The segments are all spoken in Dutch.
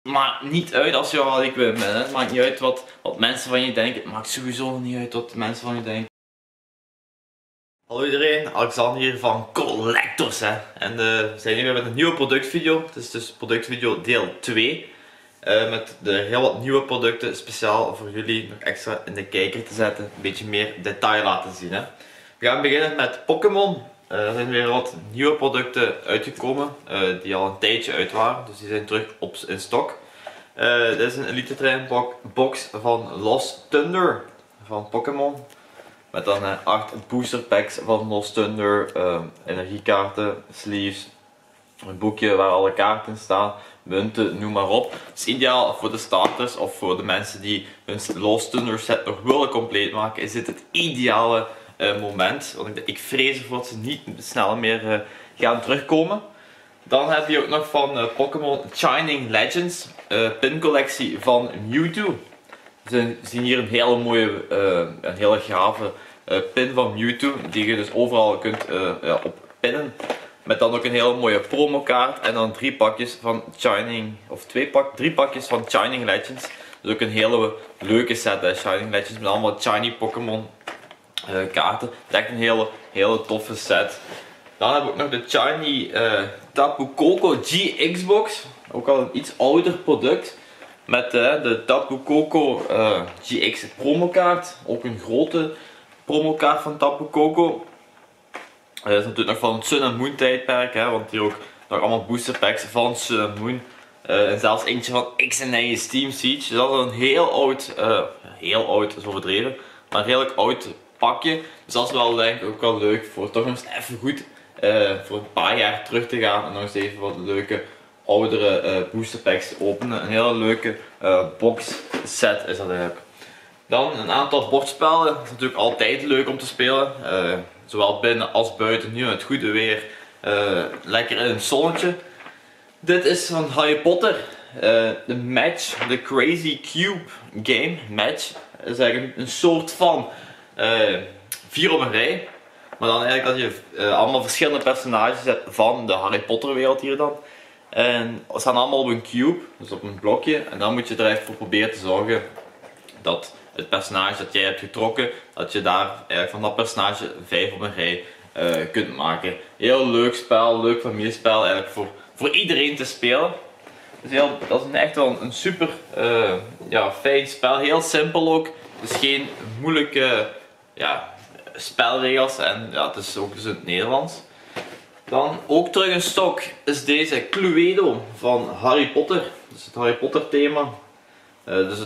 maakt niet uit als je al win bent. Het maakt niet uit wat mensen van je denken. Het maakt sowieso niet uit wat mensen van je denken. Hallo iedereen, Alexander hier van Collectors. En we zijn hier weer met een nieuwe productvideo. Het is dus productvideo deel 2. Met heel wat nieuwe producten speciaal voor jullie nog extra in de kijker te zetten. Een beetje meer detail laten zien. We gaan beginnen met Pokémon. Er zijn weer wat nieuwe producten uitgekomen die al een tijdje uit waren. Dus die zijn terug in stok. Dit is een Elite Train box van Lost Thunder van Pokémon. Met dan 8 booster packs van Lost Thunder, energiekaarten, sleeves, een boekje waar alle kaarten in staan, munten, noem maar op. Het is ideaal voor de starters of voor de mensen die hun Lost Thunder set nog willen compleet maken. Is dit het ideale moment, want ik vrees ervoor dat ze niet snel meer gaan terugkomen. Dan heb je ook nog van Pokémon Shining Legends, pincollectie van Mewtwo. We zien hier een hele mooie, een hele gave pin van Mewtwo, die je dus overal kunt op pinnen. Met dan ook een hele mooie promokaart en dan 3 pakjes van Shining, of 3 pakjes van Shining Legends. Dus ook een hele leuke set, Shining Legends, met allemaal shiny Pokémon kaarten. Het is echt een hele toffe set. Dan hebben we ook nog de Shiny Tapu Koko GX box, ook al een iets ouder product. Met de Tapu Koko GX promokaart, ook een grote promokaart van Tapu Koko. Dat is natuurlijk nog van het Sun and Moon tijdperk, want hier ook nog allemaal booster packs van Sun and Moon. En zelfs eentje van X en Y Steam Siege. Dus dat is een heel oud, dat is overdreven, maar een redelijk oud pakje. Dus dat is wel denk ik ook wel leuk voor toch nog eens even goed voor een paar jaar terug te gaan en nog eens even wat leuke oudere booster packs te openen. Een hele leuke box set is dat eigenlijk. Dan een aantal bordspellen. Dat is natuurlijk altijd leuk om te spelen. Zowel binnen als buiten. Nu in het goede weer. Lekker in het zonnetje. Dit is van Harry Potter. De Match. De Crazy Cube Game. Match. Dat is eigenlijk een soort van 4 op een rij. Maar dan eigenlijk dat je allemaal verschillende personages hebt van de Harry Potter wereld hier dan. En ze staan allemaal op een cube, dus op een blokje. En dan moet je er eigenlijk voor proberen te zorgen dat het personage dat jij hebt getrokken, dat je daar eigenlijk van dat personage 5 op een rij kunt maken. Heel leuk spel, leuk familiespel eigenlijk voor iedereen te spelen. Dus dat is echt wel een super fijn spel, heel simpel ook. Dus geen moeilijke spelregels en het is ook dus in het Nederlands. Dan ook terug in stok is deze Cluedo van Harry Potter. Dus het Harry Potter thema. Dus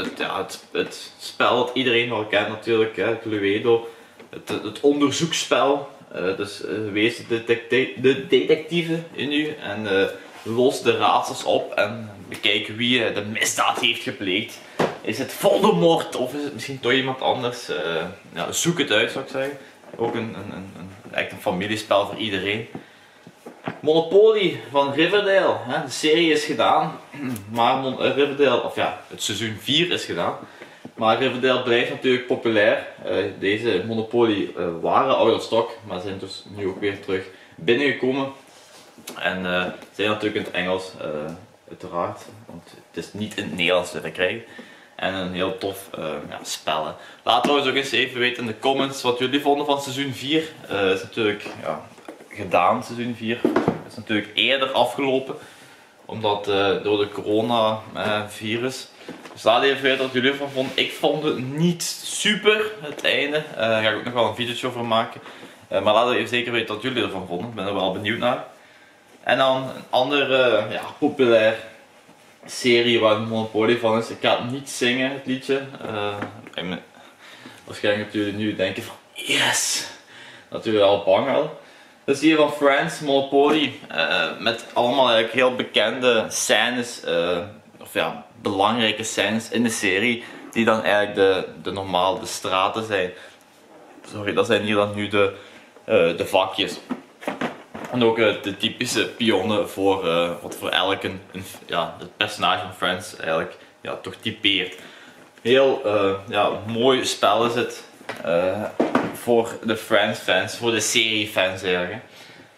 het spel dat iedereen wel kent natuurlijk, Cluedo. Het onderzoeksspel. Dus wees de detectieve in u en los de raadsels op en bekijk wie de misdaad heeft gepleegd. Is het Voldemort of is het misschien toch iemand anders? Zoek het uit zou ik zeggen. Ook echt een familiespel voor iedereen. Monopoly van Riverdale, de serie is gedaan, maar Riverdale, het seizoen 4 is gedaan. Maar Riverdale blijft natuurlijk populair. Deze Monopoly waren out of stock, maar zijn dus nu ook weer terug binnengekomen. En zijn natuurlijk in het Engels, uiteraard, want het is niet in het Nederlands te krijgen. En een heel tof spel. Laat trouwens ook eens even weten in de comments wat jullie vonden van seizoen 4. Is natuurlijk gedaan, seizoen 4. Is natuurlijk eerder afgelopen. Omdat door de coronavirus. Dus laat even weten wat jullie ervan vonden. Ik vond het niet super, het einde. Daar ga ik ook nog wel een video over maken. Maar laat even zeker weten wat jullie ervan vonden. Ik ben er wel benieuwd naar. En dan een andere populair serie waar Monopoly van is. Ik ga het niet zingen, het liedje. Waarschijnlijk dat jullie nu denken van yes! Dat jullie al bang hadden. Dat is hier van Friends, Monopoly. Met allemaal eigenlijk heel bekende scènes. Belangrijke scènes in de serie. Die dan eigenlijk de straten zijn. Sorry, dat zijn hier dan nu de vakjes. En ook de typische pionnen voor wat voor elk het personage van Friends eigenlijk toch typeert. Heel mooi spel is het voor de Friends fans, voor de serie fans eigenlijk.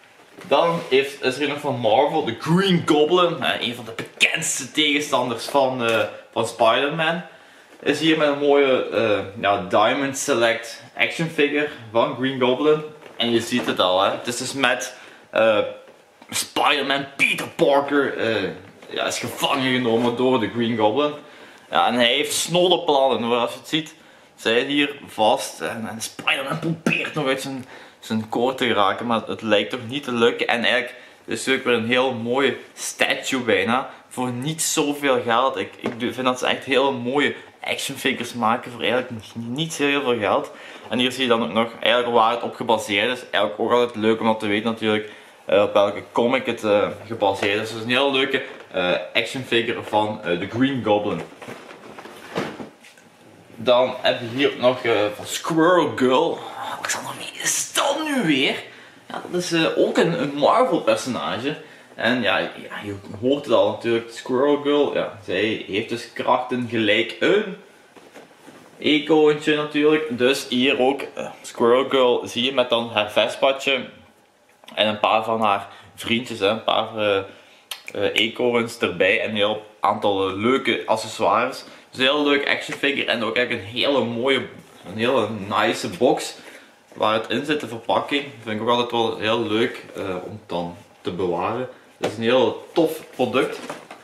is er hier nog van Marvel, de Green Goblin, een van de bekendste tegenstanders van Spider-Man. Is hier met een mooie Diamond Select action figure van Green Goblin. En je ziet het al, hè. Het is dus met Spider-Man Peter Parker is gevangen genomen door de Green Goblin. Ja, en hij heeft snode plannen, zoals je het ziet. Zij hier vast en Spider-Man probeert nog uit zijn koord te geraken, maar het lijkt toch niet te lukken. En eigenlijk is het ook weer een heel mooie statue bijna, voor niet zoveel geld. Ik vind dat ze echt heel mooie action figures maken voor eigenlijk niet heel veel geld. En hier zie je dan ook nog eigenlijk waar het op gebaseerd is. Eigenlijk ook altijd leuk om dat te weten natuurlijk, op welke comic het gebaseerd is. Dus een heel leuke action figure van de Green Goblin. Dan heb je hier nog van Squirrel Girl. Alexander, wie is dat nu weer? Ja, dat is ook een Marvel personage. En ja, je hoort het al natuurlijk, Squirrel Girl, ja, zij heeft dus krachten gelijk een eekhoorntje natuurlijk. Dus hier ook, Squirrel Girl zie je met dan haar vestpadje en een paar van haar vriendjes, een paar eekhoorns erbij en een heel aantal leuke accessoires. Dus een heel leuk action figure en ook echt een hele mooie, een hele nice box waar het in zit, de verpakking. Dat vind ik ook altijd wel heel leuk om dan te bewaren. Het is een heel tof product.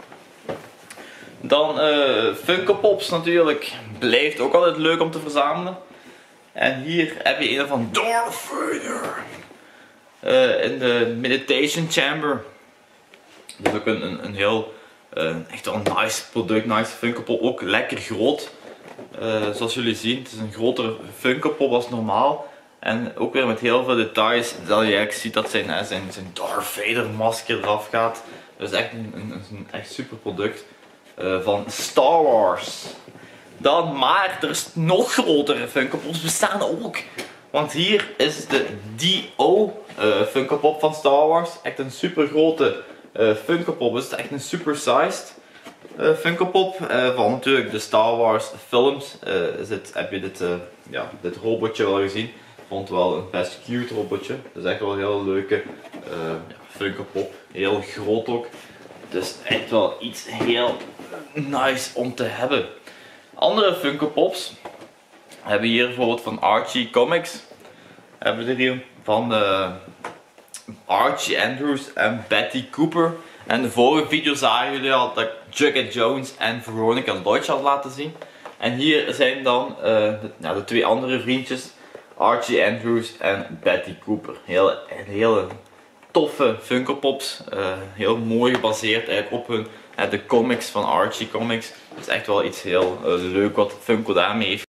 Dan Funko Pops natuurlijk. Blijft ook altijd leuk om te verzamelen. En hier heb je een van Darth Vader. In de Meditation Chamber. Dat is ook een heel, echt wel een nice product, nice Funko Pop. Ook lekker groot. Zoals jullie zien, het is een grotere Funko Pop als normaal. En ook weer met heel veel details, dat je eigenlijk ziet dat zijn Darth Vader masker eraf gaat. Dus echt een echt super product van Star Wars. Dan, maar er is nog grotere Funko Pops bestaan ook. Want hier is de D.O. Funko Pop van Star Wars. Echt een super grote Funko Pop. Dus het is echt een super-sized Funko Pop van natuurlijk de Star Wars films. Heb je dit robotje wel gezien. Ik vond het wel een best cute robotje. Het is echt wel een heel leuke Funko Pop. Heel groot ook. Dus echt wel iets heel nice om te hebben. Andere Funko Pops hebben hier bijvoorbeeld van Archie Comics. Hebben we er hier van Archie Andrews en Betty Cooper. En de vorige video zagen jullie al dat ik Jughead Jones en Veronica Lodge had laten zien. En hier zijn dan de twee andere vriendjes, Archie Andrews en Betty Cooper. Hele toffe Funko Pops. Heel mooi gebaseerd eigenlijk op de comics van Archie Comics. Het is echt wel iets heel leuk wat Funko daarmee heeft.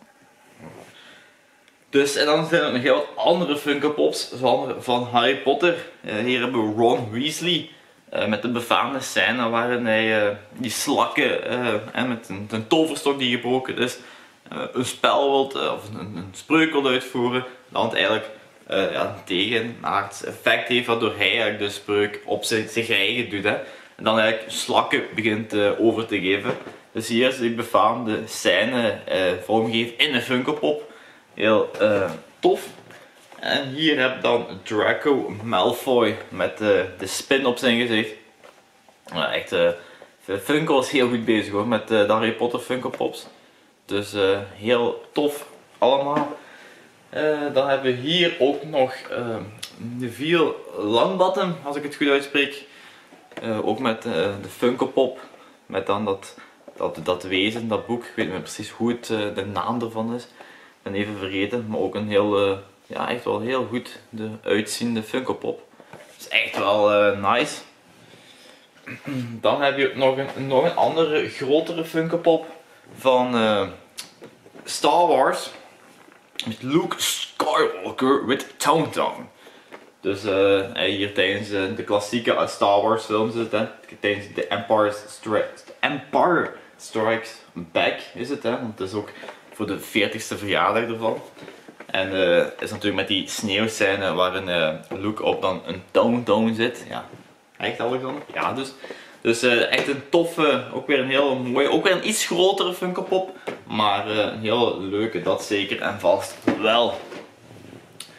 Dus, en dan zijn er nog heel wat andere Funko Pops van Harry Potter. Hier hebben we Ron Weasley. Met de befaamde scène waarin hij die slakken en met een toverstok die gebroken is, een spel wilt of een spreuk wil uitvoeren. Dan het eigenlijk tegenaards effect heeft waardoor hij eigenlijk de spreuk op zich eigen doet. Hè. En dan eigenlijk slakken begint over te geven. Dus hier is die befaamde scène vormgegeven in een Funko Pop. Heel tof. En hier heb je dan Draco Malfoy met de spin op zijn gezicht. Echt, Funko is heel goed bezig hoor met de Harry Potter Funko Pops. Dus heel tof allemaal. Dan hebben we hier ook nog Neville Longbottom, als ik het goed uitspreek. Ook met de Funko Pop. Met dan dat wezen, dat boek. Ik weet niet meer precies hoe de naam ervan is. Ik ben even vergeten, maar ook een heel... echt wel heel goed uitziende Funko Pop. Dat is echt wel nice. Dan heb je nog een andere grotere Funko Pop van Star Wars. Met Luke Skywalker with Countdown. Dus hier tijdens de klassieke Star Wars films is het, hè. Tijdens de Empire Strikes Back is het, hè. Want het is ook voor de 40ste verjaardag ervan. En is natuurlijk met die sneeuwscène waarin Luke op dan een countdown zit. Ja, echt Alexander? Ja, dus echt een toffe, ook weer een heel mooie, ook weer een iets grotere Funko Pop. Maar een heel leuke, dat zeker en vast wel.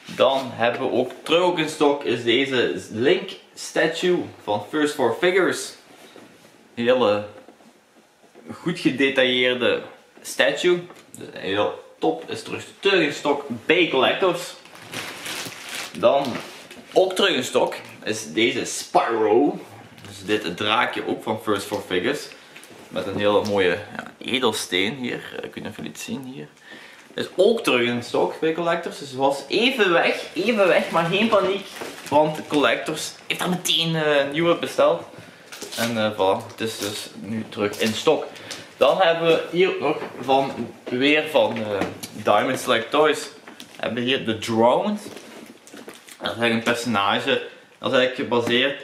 Dan hebben we ook terug ook in stok is deze Link statue van First 4 Figures. Hele goed gedetailleerde statue. Dus heel top, is terug in stok bij Collectors. Dan ook terug in stok is deze Spyro. Dus dit het draakje ook van First 4 Figures. Met een hele mooie edelsteen hier. Ik weet niet of jullie het zien hier. Is ook terug in stok bij Collectors. Dus het was even weg, maar geen paniek. Want Collectors heeft er meteen een nieuwe besteld. En voilà, het is dus nu terug in stok. Dan hebben we hier nog weer van Diamond Select Toys. Hebben we hier de Drone. Dat is eigenlijk een personage. Dat is eigenlijk gebaseerd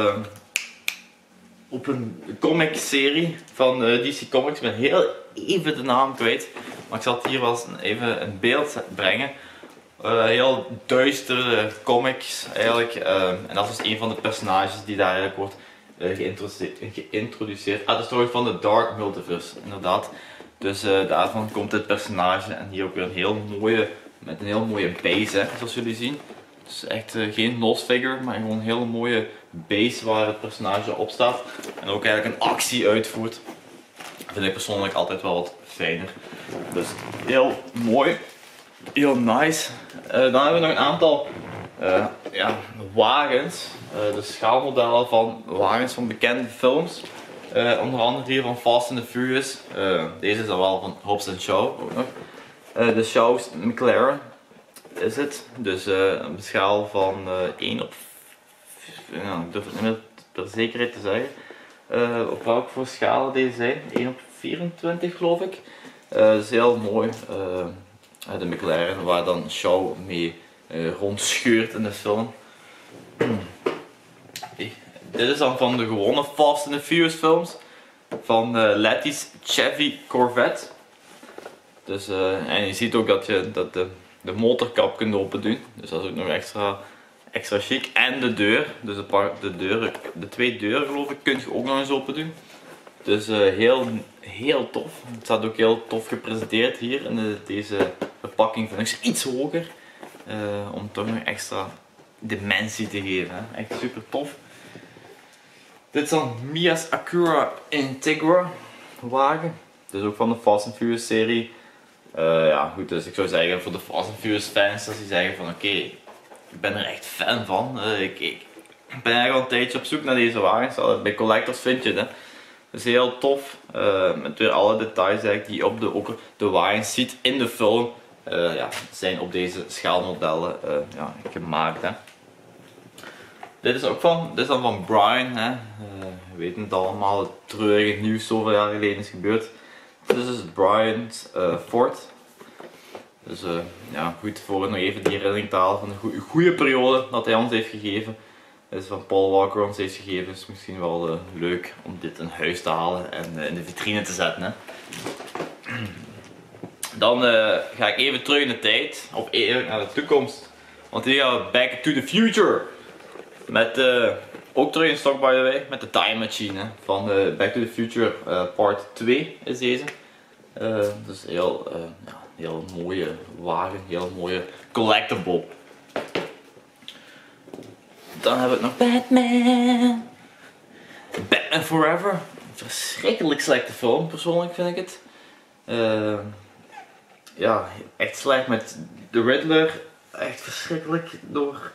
op een comic serie van DC Comics. Ik ben heel even de naam kwijt. Maar ik zal het hier wel even in beeld brengen. Heel duistere comics eigenlijk. En dat is dus een van de personages die daar eigenlijk wordt geïntroduceerd. Ah, dat is trouwens van de Dark Multiverse, inderdaad. Dus daarvan komt dit personage. En hier ook weer een heel mooie, met een heel mooie base, hè, zoals jullie zien. Dus echt geen lost figure, maar gewoon een hele mooie base waar het personage op staat. En ook eigenlijk een actie uitvoert. Dat vind ik persoonlijk altijd wel wat fijner. Dus heel mooi. Heel nice. Dan hebben we nog een aantal wagens. De schaalmodellen van wagens van bekende films. Onder andere hier van Fast and the Furious. Deze is dan wel van Hobbs & Shaw ook nog. De Shaw's McLaren is het. Dus een schaal van 1 op... ik durf het niet meer per zekerheid te zeggen. Op welke voor schalen deze zijn. 1 op 24 geloof ik. Dat is heel mooi. De McLaren waar dan Shaw mee rondscheurt in de film. Dit is dan van de gewone Fast and the Furious films. Van Letty's Chevy Corvette. Dus, en je ziet ook dat je de motorkap kunt open doen. Dus dat is ook nog extra chic. En de deur. Dus de twee deuren geloof ik kun je ook nog eens open doen. Dus heel tof. Het staat ook heel tof gepresenteerd hier in deze verpakking. Vind ik iets hoger. Om toch nog extra dimensie te geven. Hè. Echt super tof. Dit is dan Mia's Acura Integra wagen. Dus ook van de Fast and Furious serie. Ja goed, dus ik zou zeggen voor de Fast and Furious fans dat die zeggen van oké, ik ben er echt fan van. Ik ben eigenlijk al een tijdje op zoek naar deze wagens. Bij Collectors vind je het. Hè. Dus heel tof. Met weer alle details eigenlijk die je op de wagens ziet in de film. Zijn op deze schaalmodellen gemaakt. Hè. Dit is dan van Brian. Hè. We weten het allemaal, het treurige nieuws zoveel jaar geleden is gebeurd. Dit is dus Brian's Ford. Dus goed, voor nog even die herinnering te halen van de goede periode dat hij ons heeft gegeven. Dit is van Paul Walker ons heeft gegeven. Dus misschien wel leuk om dit in huis te halen en in de vitrine te zetten. Hè. Dan ga ik even terug in de tijd, of even naar de toekomst. Want hier gaan we Back to the Future. Met, ook terug in stock by the way, met de Time Machine. Hè, van Back to the Future part 2 is deze. Dus heel mooie wagen, heel mooie collectible. Dan hebben we nog Batman. Batman Forever. Een verschrikkelijk slechte film, persoonlijk vind ik het. Echt slecht met de Riddler. Echt verschrikkelijk door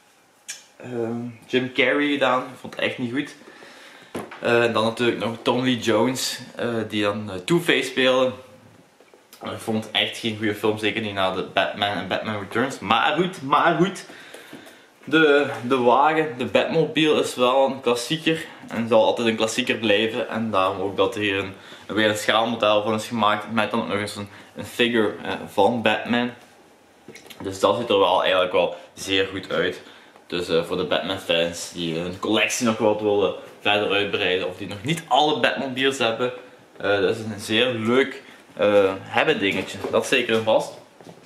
Jim Carrey gedaan. Ik vond het echt niet goed. En dan natuurlijk nog Tommy Lee Jones, die dan Two-Face speelde. Ik vond het echt geen goede film, zeker niet na de Batman en Batman Returns. Maar goed. De wagen, de Batmobile is wel een klassieker en zal altijd een klassieker blijven. En daarom ook dat er hier weer een schaalmodel van is gemaakt met dan ook nog eens een figure van Batman. Dus dat ziet er wel eigenlijk wel zeer goed uit. Dus voor de Batman fans die hun collectie nog wat willen verder uitbreiden of die nog niet alle Batmobiles hebben. Dat is een zeer leuk hebben dingetje, dat zeker en vast.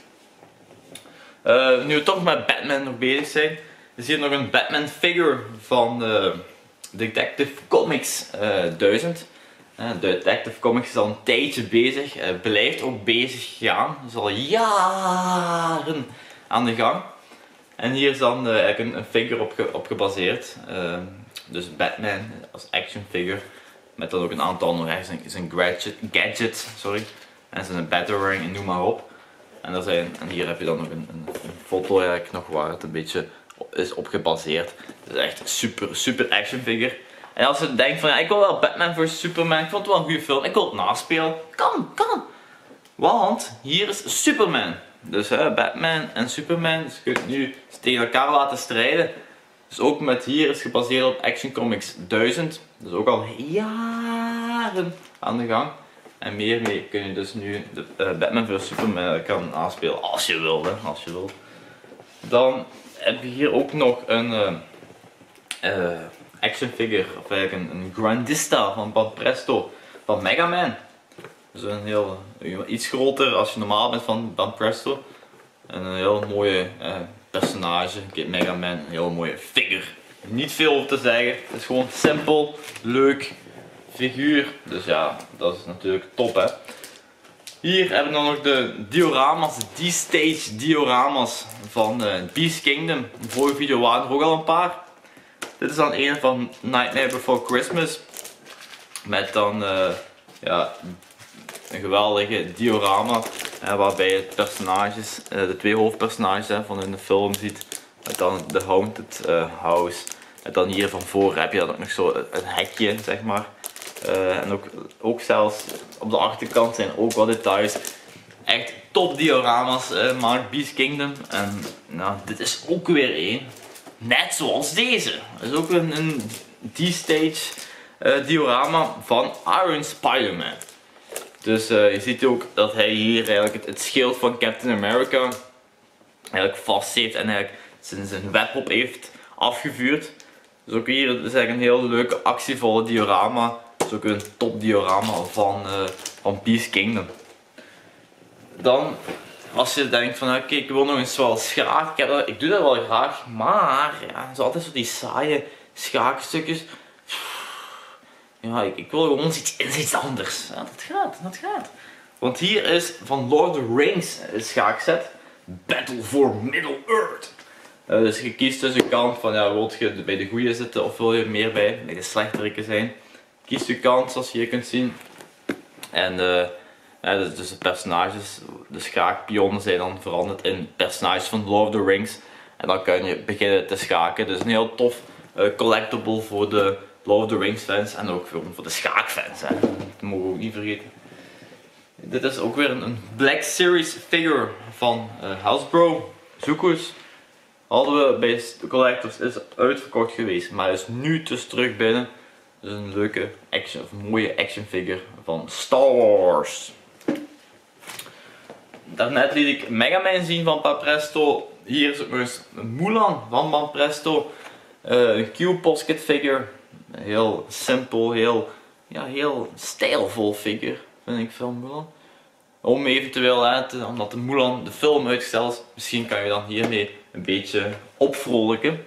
Nu we toch met Batman nog bezig zijn, is hier nog een Batman figure van Detective Comics 1000. Detective Comics is al een tijdje bezig, blijft ook bezig gaan, is al jaren aan de gang. En hier is dan eigenlijk een figure op gebaseerd. Dus Batman als action figure. Met dan ook een aantal nog zijn gadget, sorry. En zijn Batarang en noem maar op. En hier heb je dan nog een foto eigenlijk nog waar het een beetje is op gebaseerd. Het is echt super action figure. En als je denkt van ja, ik wil wel Batman vs Superman, ik vond het wel een goede film, ik wil het naspelen. Kan! Want hier is Superman. Dus Batman en Superman, dus je kunt nu tegen elkaar laten strijden. Dus ook met hier is gebaseerd op Action Comics 1000. Dus ook al jaren aan de gang. En meer mee kun je dus nu de Batman vs Superman kan aanspelen als je wil. Als je wilt. Dan heb je hier ook nog een action figure, of eigenlijk een Grandista van Banpresto van Mega Man. Dus een heel, iets groter als je normaal bent van Banpresto. En een heel mooie personage, Mega Man, een heel mooie figure. Niet veel over te zeggen, het is gewoon simpel, leuk figuur. Dus ja, dat is natuurlijk top hè. Hier hebben we dan nog de dioramas, de D-Stage dioramas van Beast Kingdom. In de vorige video waren er ook al een paar. Dit is dan een van Nightmare Before Christmas. Met dan ja, een geweldige diorama. Waarbij je personages, de twee hoofdpersonages van in de film ziet. Met dan de Haunted House. En dan hier van voren heb je dan ook nog zo een hekje, zeg maar. En ook zelfs op de achterkant zijn ook wat details. Echt top dioramas maakt Beast Kingdom. En nou, dit is ook weer één. Net zoals deze. Dat is ook een D-Stage diorama van Iron Spider-Man. Dus je ziet ook dat hij hier eigenlijk het schild van Captain America eigenlijk vast heeft en eigenlijk zijn web op heeft afgevuurd. Dus ook hier is eigenlijk een heel leuke actievolle diorama. Dat is ook een top diorama van Beast Kingdom. Dan, als je denkt van oké, ik wil nog eens wel schaak, ik doe dat wel graag, maar ja, het is altijd zo die saaie schaakstukjes. Ja, ik wil gewoon iets anders. Ja, dat gaat. Want hier is van Lord of the Rings een schaakset. Battle for Middle-earth. Dus je kiest dus een kant van ja, wil je bij de goede zitten of wil je meer bij de slechteriken zijn. Kies je kant zoals je hier kunt zien. En dus de personages, de schaakpionnen zijn dan veranderd in personages van Lord of the Rings. En dan kan je beginnen te schaken. Dus een heel tof collectible voor de Lord of the Rings fans en ook voor de schaakfans. Hè. Dat mogen we ook niet vergeten. Dit is ook weer een Black Series figure van Hasbro. Zoek eens. Hadden we bij de collectors, is uitverkocht geweest, maar is nu dus terug binnen. Dus een leuke action, of een mooie action figure van Star Wars. Daarnet liet ik Mega Man zien van Banpresto. Hier is ook nog eens een Mulan van Banpresto. Een Q-Posket figure. Heel simpel, heel stijlvol figure vind ik van Mulan. Om eventueel, omdat de Mulan de film uitgesteld is, misschien kan je dan hiermee een beetje opvrolijken.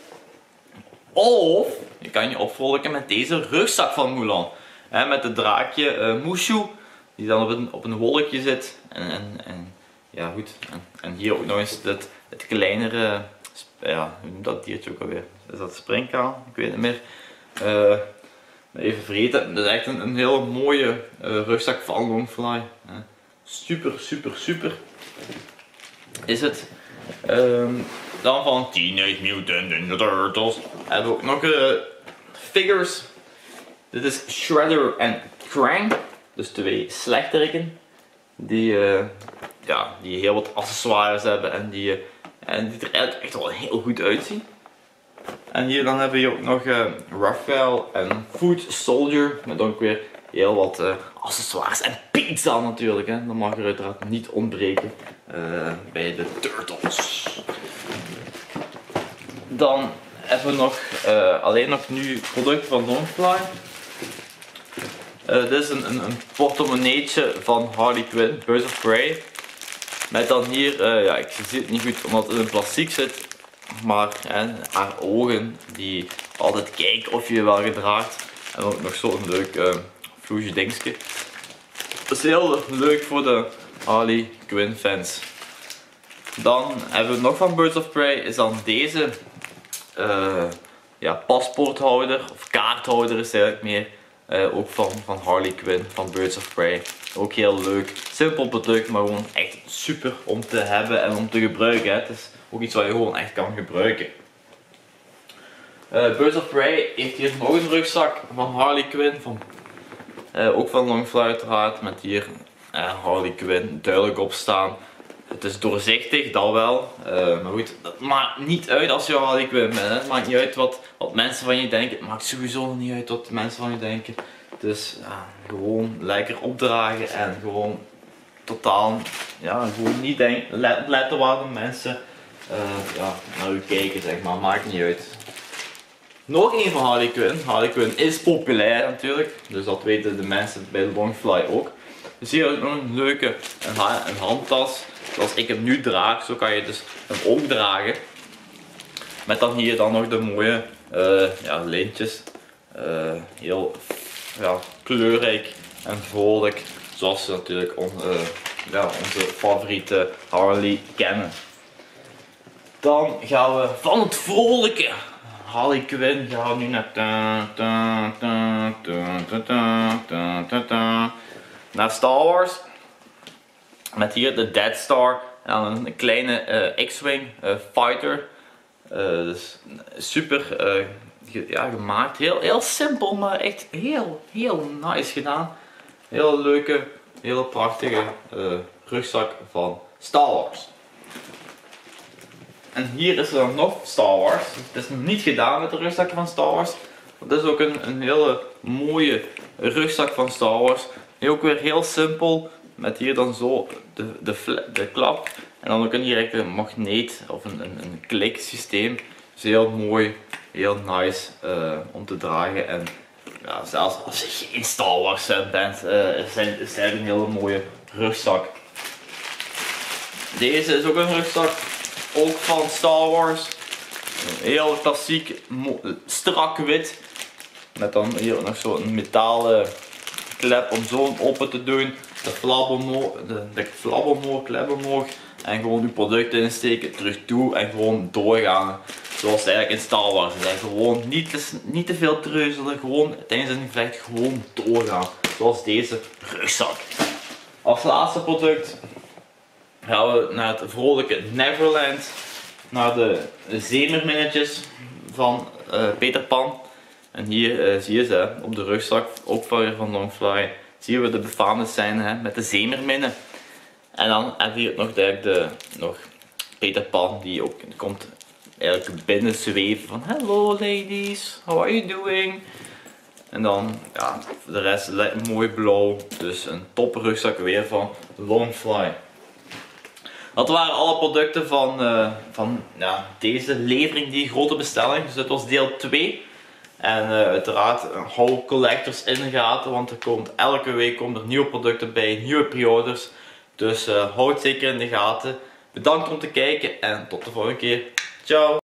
Of je kan je opvrolijken met deze rugzak van Mulan. Met het draakje Mushu, die dan op een wolkje zit. Ja goed, en hier ook nog eens het kleinere, ja, hoe noemt dat diertje ook alweer? Is dat springkaan? Ik weet het niet meer. Even vergeten. Dat is echt een heel mooie rugzak van Longfly. Super is het. Dan van Teenage Mutant Ninja Turtles hebben we ook nog figures. Dit is Shredder en Krang. Dus twee slechteriken. Die heel wat accessoires hebben en die er eigenlijk echt wel heel goed uitzien. En hier dan hebben we ook nog Raphael en Food Soldier. Met ook weer heel wat accessoires. En pizza natuurlijk. Hè. Dat mag er uiteraard niet ontbreken bij de Turtles. Dan hebben we nog alleen nog nu product van Longfly. Dit is een portemonneetje van Harley Quinn, Birds of Prey. Met dan hier, ja ik zie het niet goed omdat het in plastic zit. Maar haar ogen die altijd kijken of je je wel gedraagt. En ook nog zo'n leuk vloesje dingetje. Dat is heel leuk voor de Harley Quinn fans. Dan hebben we nog van Birds of Prey, is dan deze ja, paspoorthouder of kaarthouder is eigenlijk meer. Ook van Harley Quinn, van Birds of Prey. Ook heel leuk. Simpel product, maar gewoon echt super om te hebben en om te gebruiken. Hè. Het is ook iets wat je gewoon echt kan gebruiken. Birds of Prey heeft hier nog een rugzak van Harley Quinn. Ook van Longfly uiteraard. Met hier Harley Quinn duidelijk op staan. Het is doorzichtig, dat wel. Maar goed, dat maakt niet uit als je Harley Quinn bent. Hè. Het maakt niet uit wat mensen van je denken. Het maakt sowieso niet uit wat de mensen van je denken. Dus ja, gewoon lekker opdragen en gewoon totaal, ja, gewoon niet letten waar de mensen ja, naar u kijken, zeg maar. Maakt niet uit. Nog een van Harley Quinn. Harley Quinn is populair natuurlijk, dus dat weten de mensen bij Longfly ook. Dus hier is nog een leuke een handtas. Zoals ik hem nu draag, zo kan je dus hem ook dragen. Met dan hier dan nog de mooie ja, lintjes. Heel ja, kleurrijk en vrolijk. Zoals we natuurlijk ja, onze favoriete Harley kennen. Dan gaan we van het vrolijke Harley Quinn gaan we nu naar Star Wars. Met hier de Death Star en dan een kleine X-Wing fighter. Dus super ja, gemaakt. Heel simpel, maar echt heel nice gedaan. Heel leuke, heel prachtige rugzak van Star Wars. En hier is er dan nog Star Wars. Het is nog niet gedaan met de rugzak van Star Wars. Dat is ook een hele mooie rugzak van Star Wars. Ook weer heel simpel. Met hier dan zo de klap. En dan ook hier een magneet of een kliksysteem. Dus heel mooi, heel nice om te dragen. En ja, zelfs als je geen Star Wars fan bent, is het een hele mooie rugzak. Deze is ook een rugzak. Ook van Star Wars. Heel klassiek, strak wit. Met dan hier nog zo'n metalen klep om zo open te doen. De flap omhoog, klep omhoog. En gewoon uw producten insteken, terug toe en gewoon doorgaan. Zoals het eigenlijk in Star Wars is. En gewoon niet te veel treuzelen, gewoon tijdens een gevecht gewoon doorgaan. Zoals deze rugzak. Als laatste product gaan we naar het vrolijke Neverland. Naar de zeemerminnetjes van Peter Pan. En hier zie je ze op de rugzak, ook van Longfly. Zien we de befaamde scène met de zeemerminnen. En dan heb je nog Peter Pan die ook komt eigenlijk binnen zweven van hello ladies, how are you doing? En dan ja, de rest mooi blauw, dus een top rugzak weer van Longfly. Dat waren alle producten van ja, deze levering, die grote bestelling. Dus dit was deel 2. En uiteraard hou collectors in de gaten, want elke week komen er nieuwe producten bij, nieuwe pre-orders. Dus houd het zeker in de gaten. Bedankt om te kijken en tot de volgende keer. Ciao!